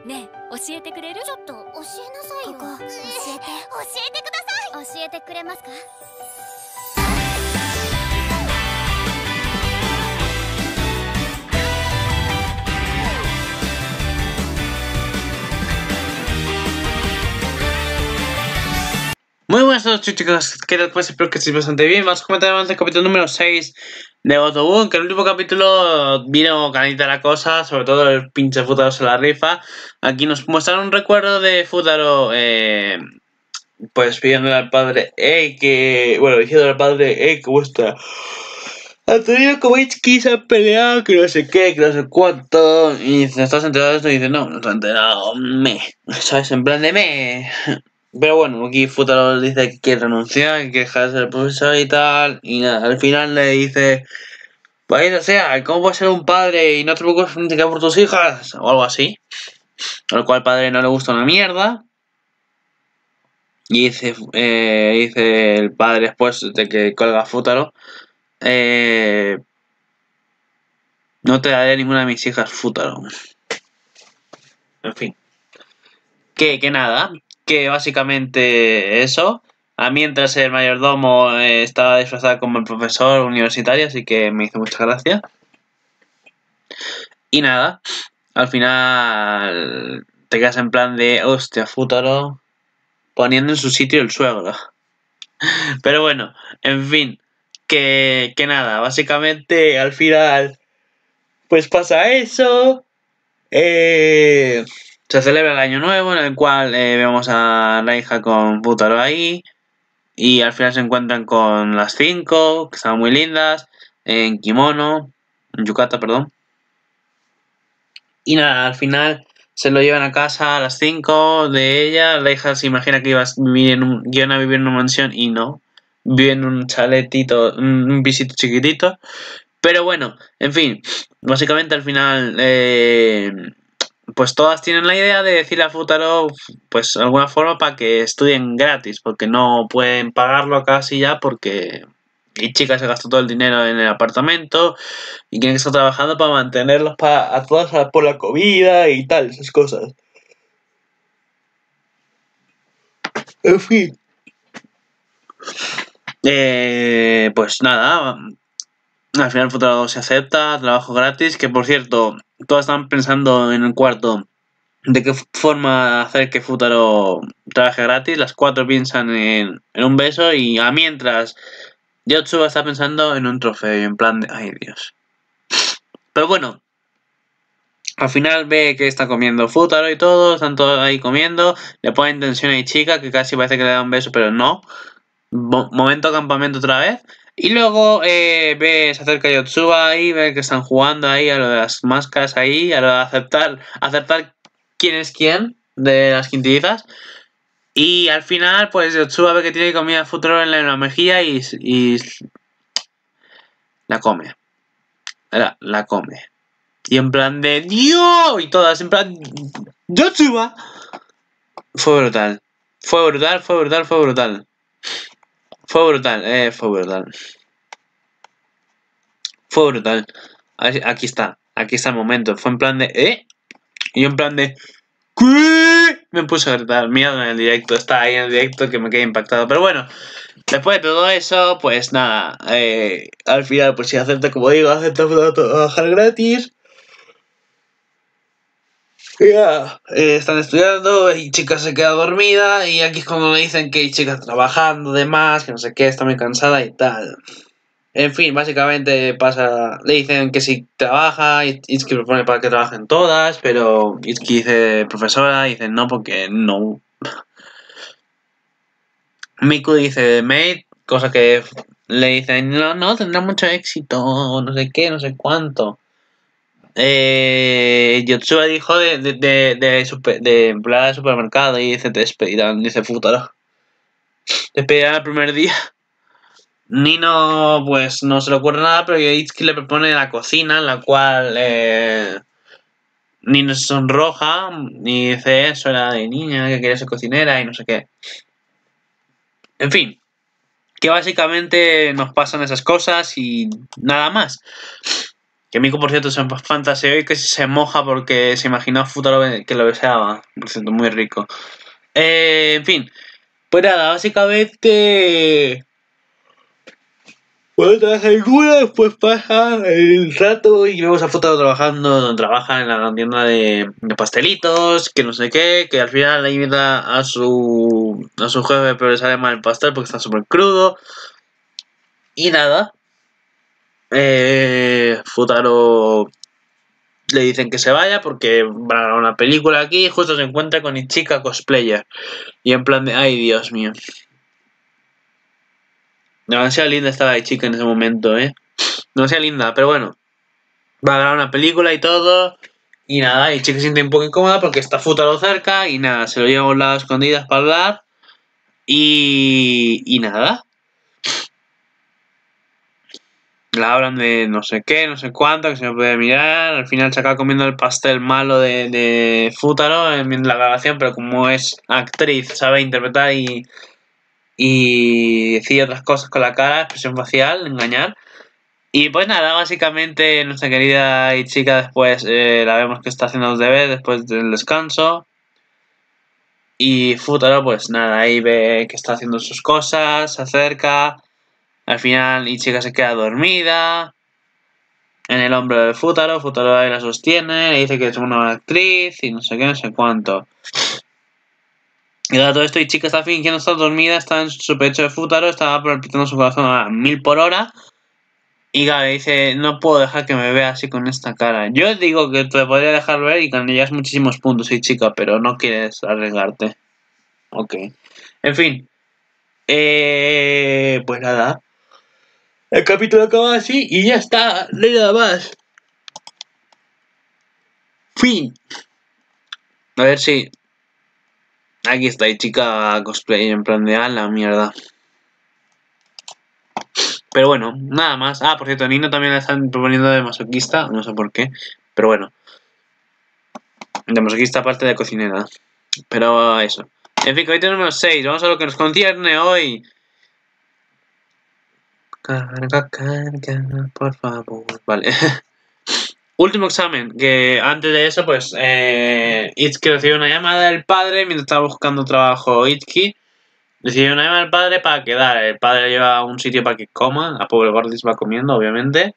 ねえ、教えてくれる？ ちょっと教えなさいよ。 ここ教えて。 教えてください。 教えてくれますか？ Muy buenas noches, chicos. ¿Qué tal? Pues espero que estéis bastante bien. Vamos a comentar el capítulo número 6 de Autoboom, que el último capítulo vino canita la cosa, sobre todo el pinche Futaro se la rifa. Aquí nos muestran un recuerdo de Futaro, pues pidiéndole al padre, diciendo al padre, ¿cómo está? Antonio Kovichki se ha peleado, que no sé qué, que no sé cuánto. Y dice, ¿estás enterado de esto? Y dice, no, no estoy enterado, ¿sabes? En plan de me. Pero bueno, aquí Futaro dice que quiere renunciar, que quiere dejar de ser profesor y tal. Y nada, al final le dice, pues o sea, ¿cómo puedes ser un padre y no te preocupes por tus hijas? O algo así. Al cual al padre no le gusta una mierda. Y dice el padre después de que colga Futaro, no te daré ninguna de mis hijas, Futaro. En fin. Que nada, que básicamente eso. Mientras el mayordomo estaba disfrazado como el profesor universitario, así que me hizo mucha gracia. Y nada, al final te quedas en plan de, hostia, Futaro, poniendo en su sitio el suegro. Pero bueno, en fin, que nada, básicamente al final, pues pasa eso. Se celebra el año nuevo, en el cual vemos a la hija con Futaro ahí. Y al final se encuentran con las 5, que estaban muy lindas, en kimono, en yukata, perdón. Y nada, al final se lo llevan a casa a las 5 de ella. La hija se imagina que iban a vivir en una mansión y no. Vive en un chaletito, un pisito chiquitito. Pero bueno, en fin, básicamente al final, pues todas tienen la idea de decirle a Futaro, pues de alguna forma para que estudien gratis, porque no pueden pagarlo casi ya, porque Ichika se gastó todo el dinero en el apartamento y tiene que estar trabajando para mantenerlos a todas por la comida y tal, esas cosas. En fin. Pues nada, al final Futaro se acepta, trabajo gratis, que por cierto, todos están pensando en el cuarto de qué forma hacer que Futaro trabaje gratis. Las 4 piensan en un beso y mientras Yotsuba está pensando en un trofeo, en plan de, ay Dios. Pero bueno, al final ve que está comiendo Futaro y todo, están todos ahí comiendo, le ponen tensión a Ichika, que casi parece que le da un beso, pero no. Momento campamento otra vez. Y luego se acerca Yotsuba ahí, ve que están jugando ahí a lo de las máscaras ahí, a lo de aceptar quién es quién de las quintillizas. Y al final, pues Yotsuba ve que tiene comida Futuro en la mejilla y la come. La come. Y en plan de ¡Dios! Y todas en plan ¡Yotsuba! Fue brutal. Fue brutal, fue brutal, fue brutal. Fue brutal, fue brutal. Fue brutal. Aquí está el momento. Fue en plan de y yo en plan de ¿qué? Me puse a gritar, miedo en el directo. Está ahí en el directo que me quedé impactado. Pero bueno, después de todo eso, pues nada. Al final, pues si acepta, como digo, acepta trabajar gratis. Ya, están estudiando y Chica se queda dormida y aquí es cuando me dicen que Chica está trabajando de más, que no sé qué, está muy cansada y tal. En fin, básicamente pasa, le dicen que si trabaja, Itsuki propone para que trabajen todas, pero Itsuki dice profesora, y dice no porque no. Miku dice maid, cosa que le dicen no, tendrá mucho éxito, no sé qué, no sé cuánto. Yotsuba dijo de empleada de supermercado y dice te despedirán, dice Futaro. Te despedirán el primer día. Nino pues no se le ocurre nada, pero Itsuki le propone la cocina, en la cual Nino se sonroja y dice eso era de niña, que quería ser cocinera y no sé qué. En fin, que básicamente nos pasan esas cosas y nada más. Que Miku, por cierto, se fantaseó y que se moja porque se imaginó a Futaro que lo deseaba. Por cierto, muy rico. En fin. Pues nada, básicamente... Bueno, trabaja el cura, después pasa el rato y vemos a Futaro trabajando, trabaja en la tienda de pastelitos, que no sé qué, que al final le invita a su jefe, pero le sale mal el pastel porque está súper crudo. Y nada, Futaro le dicen que se vaya porque van a grabar una película aquí y justo se encuentra con Ichika cosplayer. Y en plan de, ay Dios mío. Demasiado linda estaba Ichika en ese momento, demasiado linda, pero bueno. Va a grabar una película y todo. Y nada, Ichika se siente un poco incómoda porque está Futaro cerca y nada, se lo lleva a un lado a escondidas para hablar. Y nada. La hablan de no sé qué, no sé cuánto, que se me puede mirar. Al final se acaba comiendo el pastel malo de Futaro en la grabación, pero como es actriz, sabe interpretar y decir otras cosas con la cara, expresión facial, engañar. Y pues nada, básicamente nuestra querida Ichika después la vemos que está haciendo los deberes después del descanso. Y Futaro pues nada, ahí ve que está haciendo sus cosas, se acerca. Al final Ichika se queda dormida en el hombro de Futaro. Futaro ahí la sostiene, le dice que es una buena actriz y no sé qué, no sé cuánto. Y claro, todo esto Ichika está fingiendo estar dormida, está en su pecho de Futaro, está palpitando su corazón a 1000 por hora. Y claro, dice, no puedo dejar que me vea así con esta cara. Yo digo que te podría dejar ver y ganarías muchísimos puntos, Ichika, pero no quieres arriesgarte. Ok. En fin. Pues nada. El capítulo acaba así y ya está. No hay nada más. Fin. A ver si... Aquí está, Ichika cosplay en plan de a la mierda. Pero bueno, nada más. Ah, por cierto, Nino también la están proponiendo de masoquista. No sé por qué. Pero bueno. De masoquista aparte de cocinera. Pero eso. En fin, capítulo número 6. Vamos a lo que nos concierne hoy. Carga, carga, por favor. Vale. Último examen. Que antes de eso, pues. Itsuki recibió una llamada del padre mientras estaba buscando trabajo. Itsuki recibió una llamada del padre para quedar. El padre le lleva a un sitio para que coma. La pobre Gordis va comiendo, obviamente.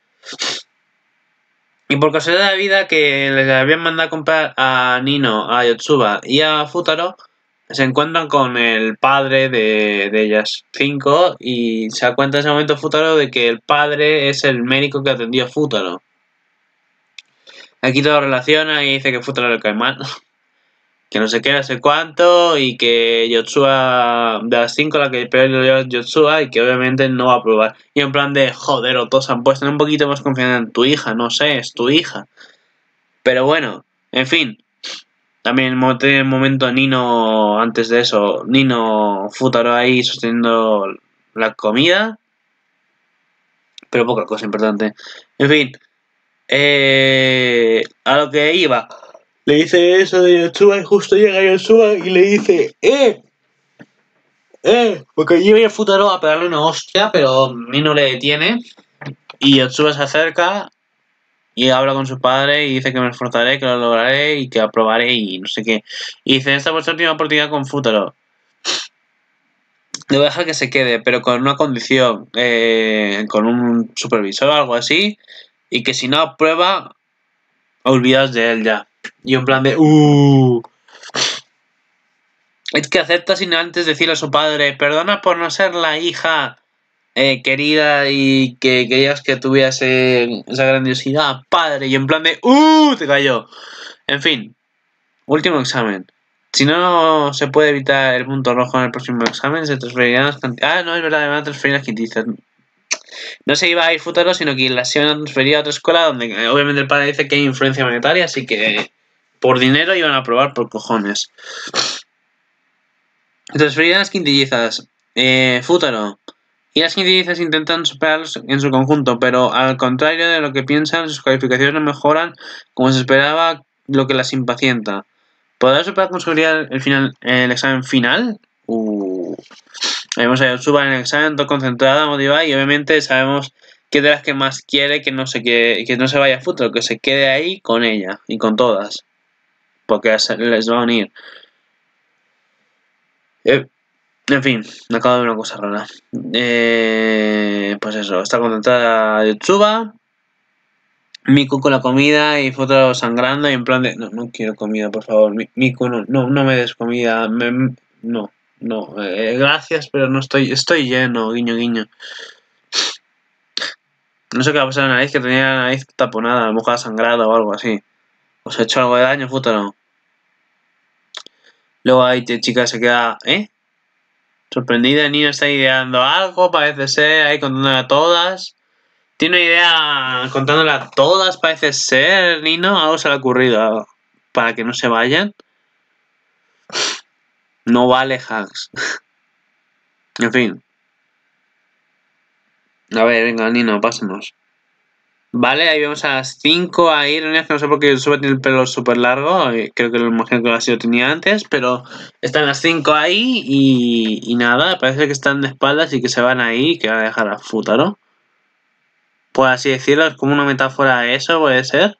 Y por casualidad de la vida que les habían mandado a comprar a Nino, a Yotsuba y a Futaro, se encuentran con el padre de ellas 5 y se da cuenta en ese momento Futaro de que el padre es el médico que atendió a Futaro. Aquí todo relaciona y dice que Futaro le cae mal, que no sé qué, no sé cuánto, y que Yotsuba, de las 5 la que peor lo lleva es Yotsuba y que obviamente no va a probar. Y en plan de, joder, Otosan, pues tener un poquito más confianza en tu hija, no sé, es tu hija. Pero bueno, en fin. También tiene el momento Nino, antes de eso, Nino Futaro ahí sosteniendo la comida. Pero poca cosa importante. En fin. A lo que iba. Le dice eso de Yotsuba y justo llega Yotsuba y le dice porque yo voy a Futaro a pegarle una hostia, pero Nino le detiene. Y Yotsuba se acerca y habla con su padre y dice que me esforzaré, que lo lograré y que aprobaré y no sé qué. Y dice, esta es vuestra última oportunidad con Futaro. Le voy a dejar que se quede, pero con una condición, con un supervisor o algo así, y que si no aprueba, olvidaos de él ya. Y en plan de, es que acepta sin antes decirle a su padre, perdona por no ser la hija querida y que querías que tuviese esa grandiosidad, padre. Y en plan de, te cayó. En fin, último examen. Si no se puede evitar el punto rojo en el próximo examen, se transferirán las cantidades. Ah, no, es verdad, me van a transferir las quintizas. No se iba a ir Futaro, sino que las iban a transferir a otra escuela donde obviamente el padre dice que hay influencia monetaria, así que por dinero iban a probar por cojones. Transferirán las quintillizas. Futaro. Y las quintillizas intentan superarlos en su conjunto, pero al contrario de lo que piensan, sus calificaciones no mejoran como se esperaba, lo que las impacienta. ¿Podrá superar con seguridad el examen final? Vemos a Yotsuba en el examen, todo concentrada, motivada y obviamente sabemos que es de las que más quiere que no se vaya a Futaro, que se quede ahí con ella y con todas. Porque les va a unir. En fin, me acabo de ver una cosa rara. Pues eso, está contenta Yotsuba, Miku con la comida y Futaro sangrando y en plan de... No, no quiero comida, por favor. Miku, no me des comida. No, gracias, pero no estoy lleno, guiño, guiño. No sé qué ha pasado en la nariz, que tenía la nariz taponada, a lo mejor ha sangrado o algo así. ¿Os ha hecho algo de daño, Futaro? Luego ahí chica se queda... Sorprendida, el niño está ideando algo, parece ser, ahí contándole a todas. Tiene una idea contándole a todas, parece ser, Nino. Algo se le ha ocurrido para que no se vayan. No vale hacks. En fin. A ver, venga, Nino, pásanos. Vale, ahí vemos a las 5 ahí, reunidas, que no sé por qué sube tiene el pelo súper largo. Creo que lo imagino que así lo tenía antes, pero están las 5 ahí y nada, parece que están de espaldas y que se van ahí, que van a dejar a Futaro. Por así decirlo, es como una metáfora a eso, puede ser.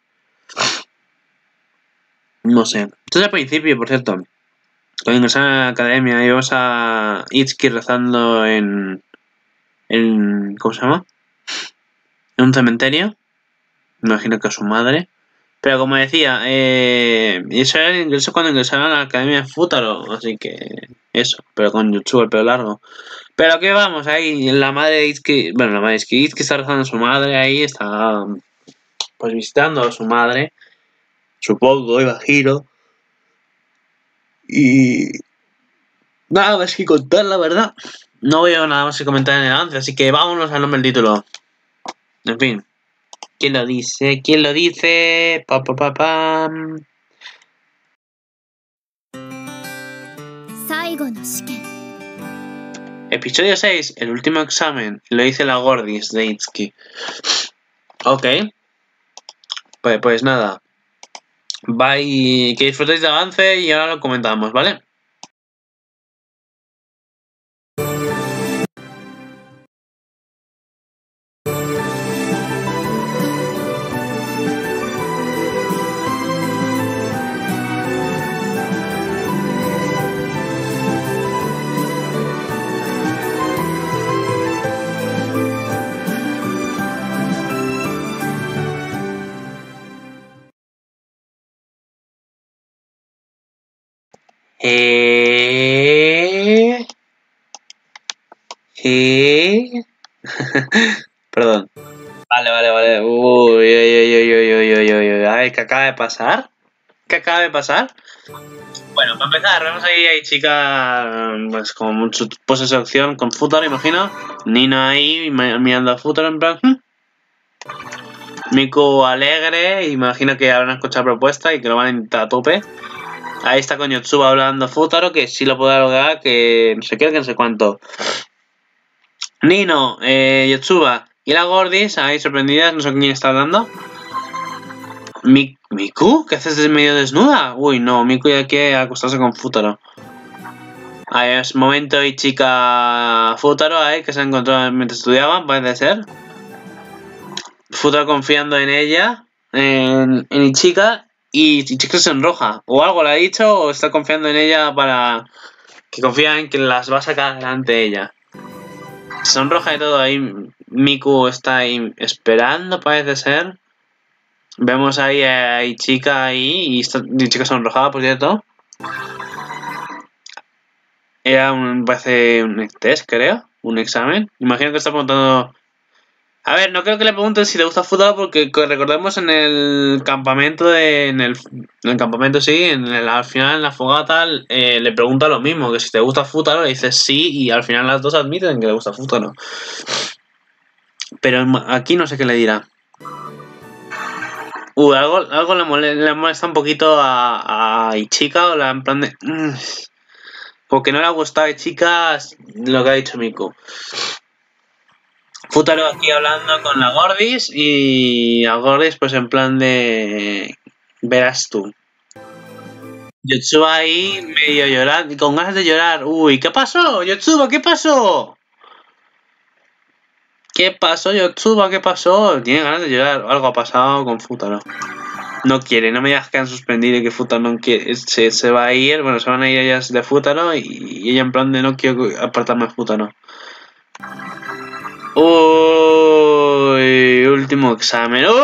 No sé. Esto es al principio, por cierto. Cuando ingresan a la academia y vemos a Itsuki rezando en... ¿Cómo se llama? En un cementerio. Me imagino que a su madre. Pero como decía, eso era el ingreso cuando ingresaron a la academia de Futaro. Así que... Eso. Pero con Yotsuba el pelo largo. Pero que vamos, ahí la madre de Itsuki... Bueno, la madre de Itsuki está rezando a su madre ahí. Está... Pues visitando a su madre. Supongo, imagino. Y... Nada más que contar, la verdad. No veo nada más que comentar en el avance, así que vámonos al nombre del título. En fin. ¿Quién lo dice? ¿Quién lo dice? Pam. Episodio 6, el último examen. Lo dice la Gordis de Itsuki. Ok. Pues nada. Bye. Que disfrutéis de avance y ahora lo comentamos, ¿vale? Perdón. Vale. Uy. A ver, ¿qué acaba de pasar? ¿Qué acaba de pasar? Bueno, para empezar, vemos ahí hay chica pues con mucho poses de opción con Futaro, imagino. Nina ahí mirando a Futaro en plan. Miku alegre, imagino que habrán escuchado propuesta y que lo van a intentar a tope. Ahí está con Yotsuba hablando Futaro, que sí lo puede lograr, que no sé qué, que no sé cuánto. Nino, Yotsuba y la Gordis, ahí sorprendidas, no sé con quién está hablando. ¿Miku? ¿Qué haces medio desnuda? Uy, no, Miku ya quiere acostarse con Futaro. Ahí es momento y chica Futaro, que se ha encontrado mientras estudiaban, parece ser. Futaro confiando en ella, en Ichika, y Ichika se enroja. O algo le ha dicho, o está confiando en ella para que confía en que las va a sacar adelante ella. Se sonroja y todo ahí. Miku está ahí esperando, parece ser. Vemos ahí a Ichika ahí, y Ichika sonrojada, por cierto. Parece un test, creo. Un examen. Imagino que está preguntando... A ver, no creo que le pregunten si le gusta Futaro porque recordemos en el campamento en el campamento sí, al final en la fogata le pregunta lo mismo, que si te gusta Futaro, le dices sí y al final las dos admiten que le gusta Futaro. Pero aquí no sé qué le dirá. Algo le molesta un poquito a Ichika o la en plan de... porque no le ha gustado a Ichika lo que ha dicho Miku. Futaro aquí hablando con la Gordis y a Gordis pues en plan de... Verás tú. Yotsuba ahí medio llorando, con ganas de llorar. Uy, ¿qué pasó? Yotsuba, ¿qué pasó? ¿Qué pasó, Yotsuba? ¿Qué pasó? Tiene ganas de llorar. Algo ha pasado con Futaro. No quiere, no me digas que han suspendido y que Futaro no quiere, se va a ir. Bueno, se van a ir ellas de Futaro y ella en plan de no quiero apartarme de Futaro. Uy, último examen. Uy.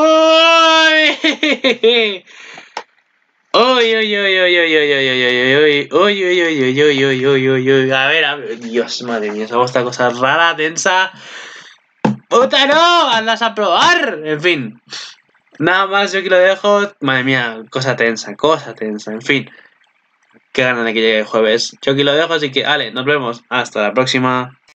Uy, uy, uy, uy, uy, uy, uy, uy, uy, uy, uy, uy, uy, uy, uy, uy, uy, a ver, Dios, madre mía, esta cosa rara, tensa. ¡Puta no! ¡Andas a probar! En fin. Nada más, yo aquí lo dejo. Madre mía, cosa tensa, en fin. Qué ganas de que llegue el jueves. Yo aquí lo dejo, así que, vale, nos vemos. Hasta la próxima.